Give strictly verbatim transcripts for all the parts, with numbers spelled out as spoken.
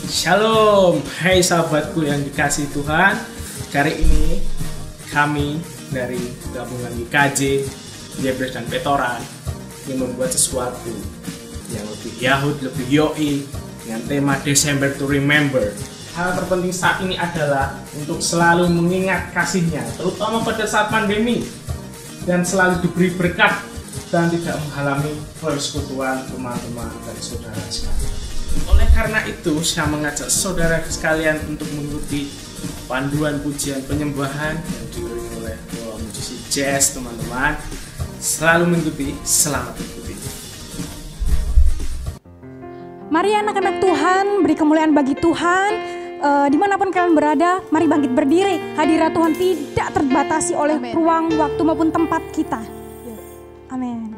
Shalom, hai sahabatku yang dikasihi Tuhan. Kali ini kami dari gabungan G K J, Jebres dan Petoran ingin membuat sesuatu yang lebih Yahud, lebih Yoi dengan tema December to Remember. Hal terpenting saat ini adalah untuk selalu mengingat kasihnya, terutama pada saat pandemi, dan selalu diberi berkat dan tidak menghalangi persekutuan teman-teman dan saudara sekalian. Oleh karena itu, saya mengajak saudara sekalian untuk mengikuti panduan pujian penyembahan yang diiringi oleh musisi jazz, teman-teman. Selalu mengikuti, selamat mengikuti. Mari anak-anak Tuhan, beri kemuliaan bagi Tuhan. E, dimanapun kalian berada, mari bangkit berdiri. Hadirat Tuhan tidak terbatasi oleh Amen. Ruang, waktu maupun tempat kita. Amin.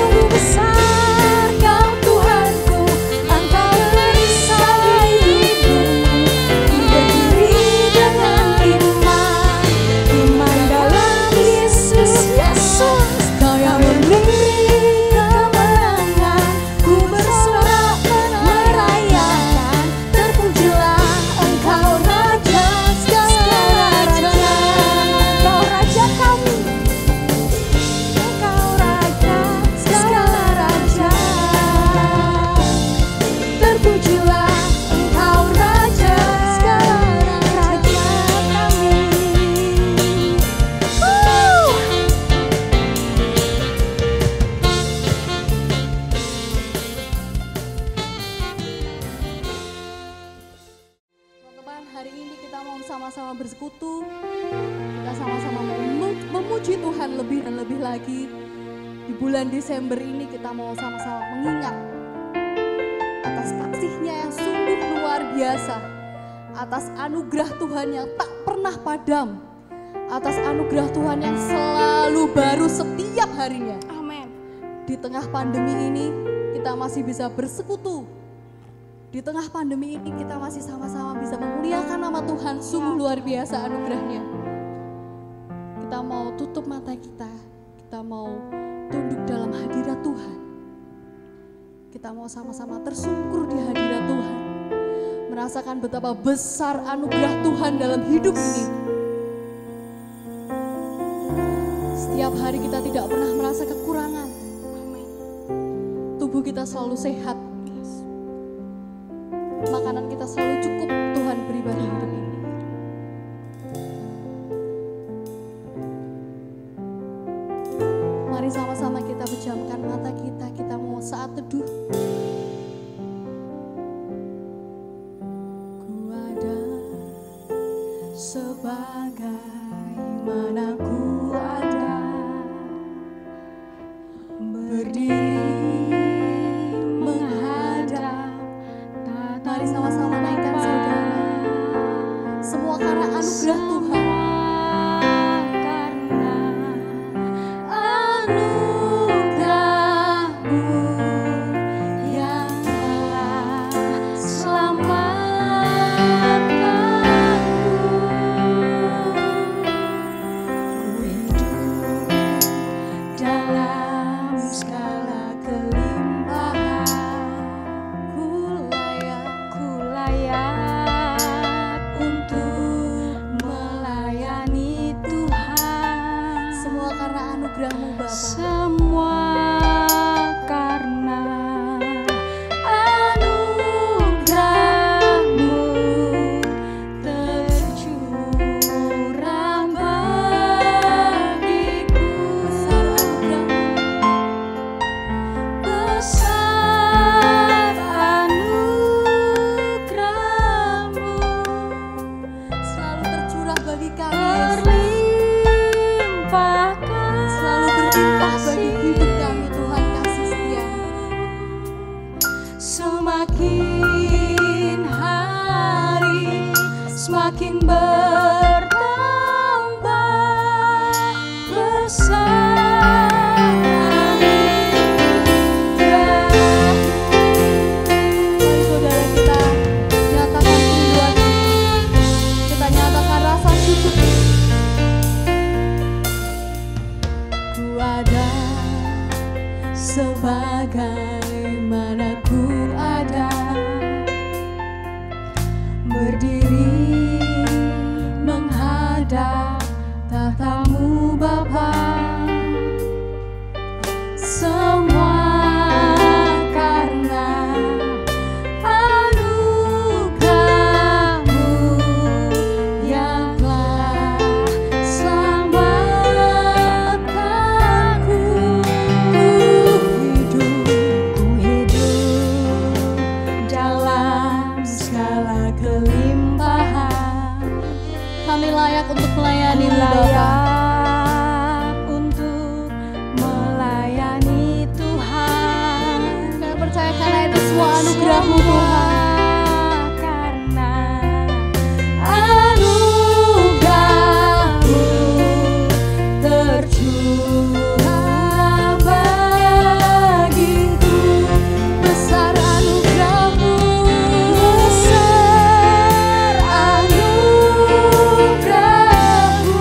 Besar kau Tuhanku, Engkau perisai hidup. sama-sama bersekutu, kita sama-sama mem- memuji Tuhan lebih dan lebih lagi. Di bulan Desember ini kita mau sama-sama mengingat atas kasih-Nya yang sungguh luar biasa, atas anugerah Tuhan yang tak pernah padam, atas anugerah Tuhan yang selalu baru setiap harinya. Amin. Di tengah pandemi ini kita masih bisa bersekutu. Di tengah pandemi ini kita masih sama-sama bisa memuliakan nama Tuhan. Sungguh luar biasa anugerahnya. Kita mau tutup mata kita. Kita mau tunduk dalam hadirat Tuhan. Kita mau sama-sama tersungkur di hadirat Tuhan. Merasakan betapa besar anugerah Tuhan dalam hidup ini. Setiap hari kita tidak pernah merasa kekurangan. Tubuh kita selalu sehat. Makanan kita selalu cukup, Tuhan beri bagi hidup ini. Mari sama-sama kita pejamkan mata kita, kita mau saat teduh. Ku ada sebagaimana ku ada, berdiri menghadap. Mari sama-sama naikkan saudara. Semua karena anugerah Tuhan. Karena anugerah-Mu yang telah selamatkanku. Ku hidup dalam segala kelimpahan. Ku layak untuk melayani Tuhan. Semua karena anugerah-Mu Bapa. Semua karena anugerah-Mu tercurah bagiku. Besar anugerah-Mu Selalu tercurah bagi kami, berlimpahkan. selalu berlimpah bagi hidup kami Tuhan kasih setia. Semakin hari semakin bertambah besar anugerah. Mari saudara kita nyatakan kerinduan kita, kita nyatakan rasa syukur. Ku ada sebagaimana ku ada, berdiri menghadap tahta-Mu Bapa. Semua karena anugerah-Mu yang telah selamatkanku. Ku hidup, ku hidup dalam segala kelimpahan. Kami layak untuk melayani-Mu Bapa. Layak untuk melayani Tuhan. Kami percaya karena itu semua anugerah-Mu Tuhan. Karena anugerah-Mu tercurah bagiku. Besar anugerah-Mu, Besar anugerah-Mu,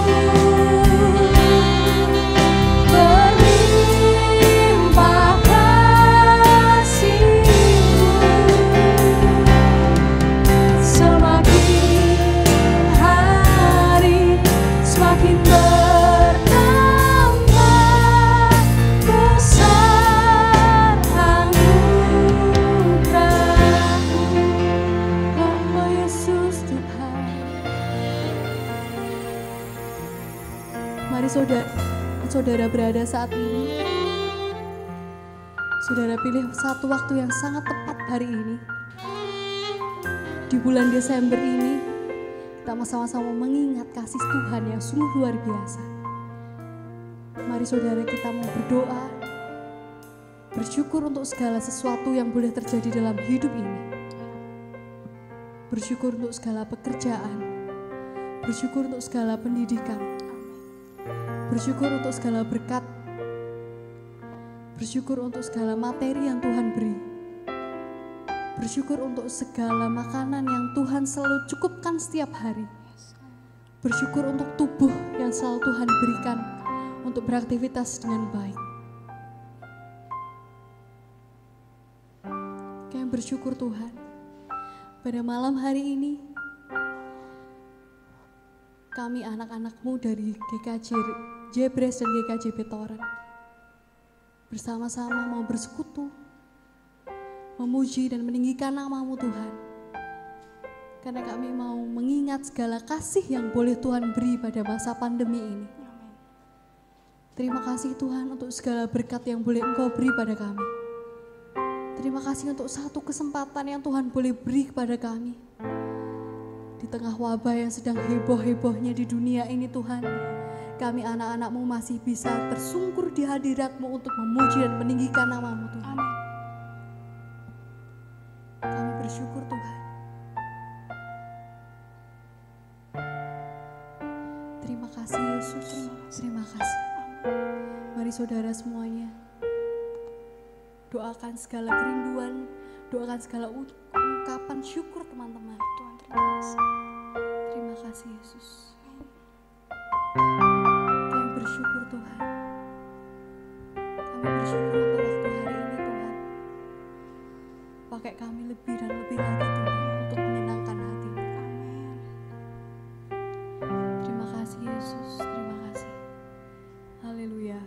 berlimpah kasih-Mu. Semakin hari semakin bertambah besar anugerah-Mu. Bapa Yesus Tuhan. Mari saudara, saudara berada saat ini. Saudara pilih satu waktu yang sangat tepat hari ini. Di bulan Desember ini, kita sama-sama mengingat kasih Tuhan yang sungguh luar biasa. Mari saudara kita mau berdoa, bersyukur untuk segala sesuatu yang boleh terjadi dalam hidup ini. Bersyukur untuk segala pekerjaan, bersyukur untuk segala pendidikan, bersyukur untuk segala berkat, bersyukur untuk segala materi yang Tuhan beri, bersyukur untuk segala makanan yang Tuhan selalu cukupkan setiap hari, bersyukur untuk tubuh yang selalu Tuhan berikan untuk beraktivitas dengan baik. Kami bersyukur Tuhan, pada malam hari ini kami anak-anak-Mu dari G K J Jebres dan G K J Petoran bersama-sama mau bersekutu, memuji dan meninggikan nama-Mu Tuhan. Karena kami mau mengingat segala kasih yang boleh Tuhan beri pada masa pandemi ini. Terima kasih Tuhan untuk segala berkat yang boleh Engkau beri pada kami. Terima kasih untuk satu kesempatan yang Tuhan boleh beri kepada kami. Di tengah wabah yang sedang heboh-hebohnya di dunia ini Tuhan, kami anak-anak-Mu masih bisa tersungkur di hadirat-Mu untuk memuji dan meninggikan nama-Mu Tuhan. Amin. Kami bersyukur Tuhan. Terima kasih Yesus, terima kasih. Mari saudara semuanya, doakan segala kerinduan, doakan segala ungkapan syukur teman-teman. Tuhan terima kasih. Terima kasih Yesus. Kami bersyukur Tuhan. Kami bersyukur untuk waktu hari ini Tuhan. Pakai kami lebih dan lebih lagi Tuhan untuk menyenangkan hati-Mu. Amin. Terima kasih Yesus, terima kasih. Haleluya.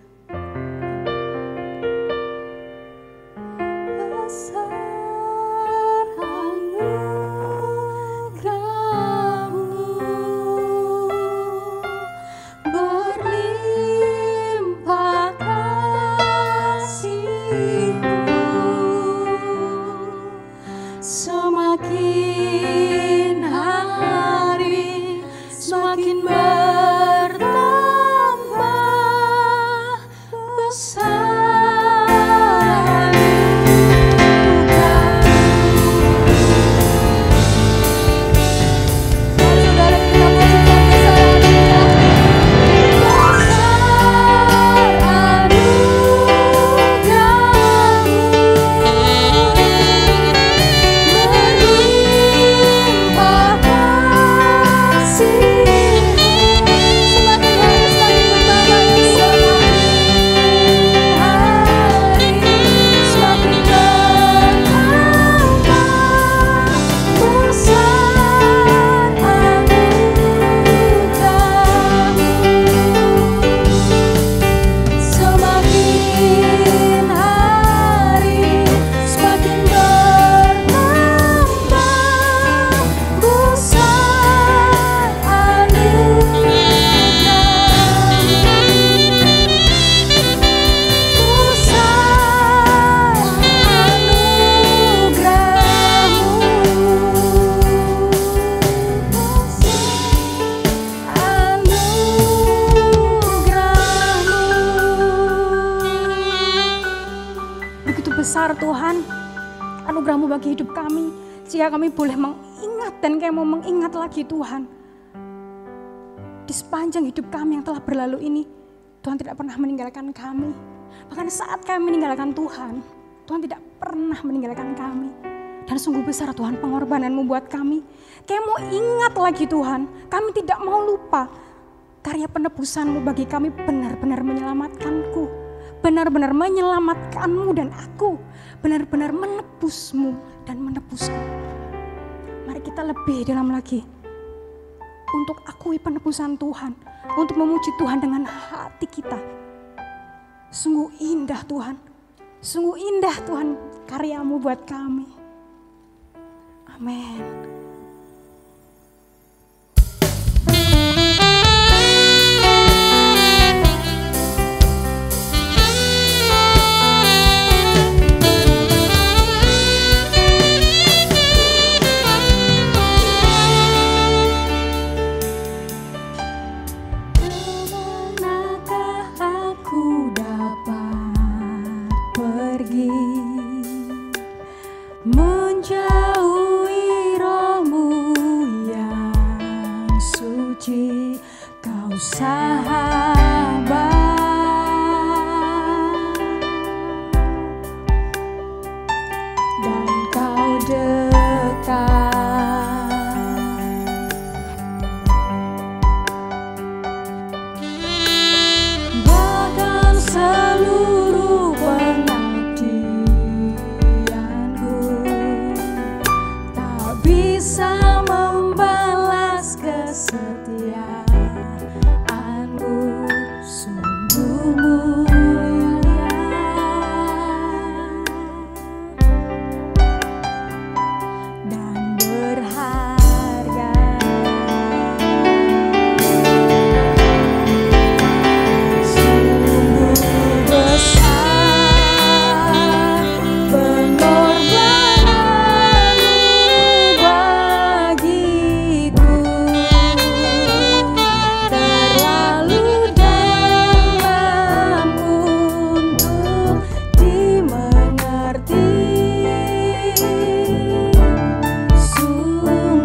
Besar Tuhan, anugerah-Mu bagi hidup kami, sehingga kami boleh mengingat dan kami mau mengingat lagi Tuhan. Di sepanjang hidup kami yang telah berlalu ini, Tuhan tidak pernah meninggalkan kami. Bahkan saat kami meninggalkan Tuhan, Tuhan tidak pernah meninggalkan kami. Dan sungguh besar Tuhan pengorbanan-Mu buat kami. Kami mau ingat lagi Tuhan, kami tidak mau lupa. Karya penebusan-Mu bagi kami benar-benar menyelamatkanku. Benar-benar menyelamatkan-Mu dan aku, benar-benar menebus-Mu dan menebusku. Mari kita lebih dalam lagi untuk akui penebusan Tuhan, untuk memuji Tuhan dengan hati kita. Sungguh indah Tuhan, sungguh indah Tuhan karya-Mu buat kami. Amin. bisa membalas kesetiaanmu, sungguh mulia dan berharga. Sungguh besar pengorbananmu bagiku, terlalu dalam untuk dimengerti. Sungguh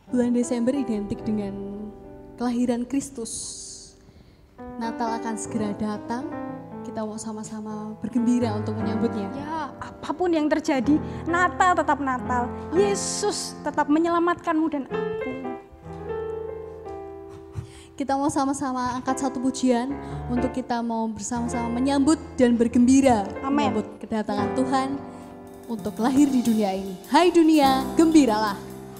Bulan Desember identik dengan kelahiran Kristus. Natal akan segera datang. Kita mau sama-sama bergembira untuk menyambutnya. Ya, apapun yang terjadi, Natal tetap Natal. Yesus tetap menyelamatkanmu dan aku. Kita mau sama-sama angkat satu pujian untuk kita mau bersama-sama menyambut dan bergembira. Amin. Menyambut kedatangan Tuhan untuk lahir di dunia ini. Hai dunia, gembiralah.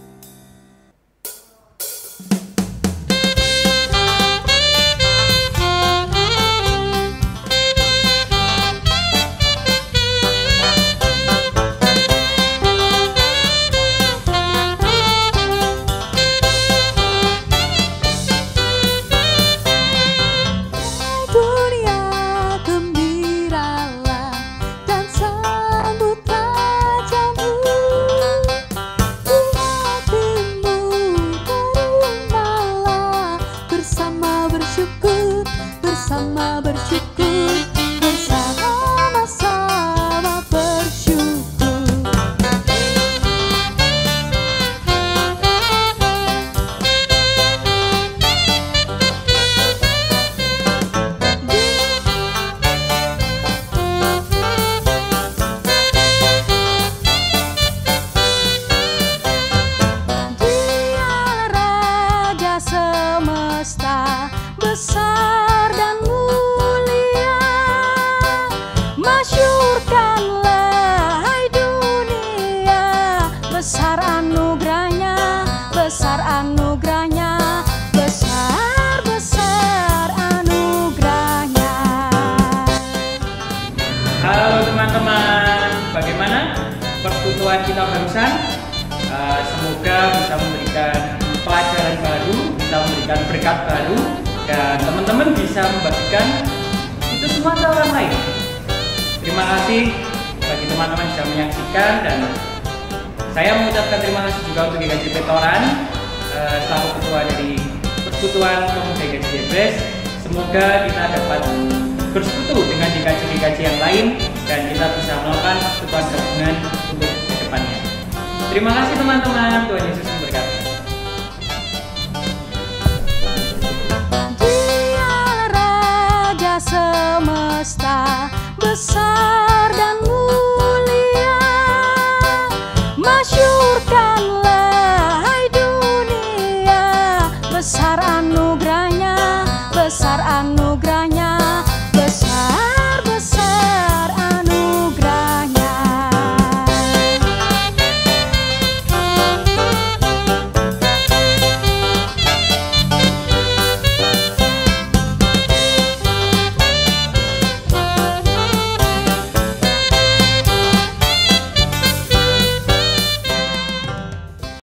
Besar dan mulia, masyurkanlah hai dunia, besar anugerahnya, besar anugerahnya, besar besar anugerahnya. Halo teman-teman, bagaimana persekutuan kita barusan? Uh, semoga bisa memberikan pelajaran baru, bisa memberikan berkat baru, dan teman-teman bisa membagikan itu semua ke orang lain. Terima kasih bagi teman-teman yang sudah menyaksikan, dan saya mengucapkan terima kasih juga untuk G K J Petoran uh, selaku ketua dari Persekutuan Pemuda G K J Jebres. Semoga kita dapat bersekutu dengan G K J G K J yang lain dan kita bisa melakukan persekutuan gabungan untuk kedepannya. Terima kasih teman-teman, Tuhan Yesus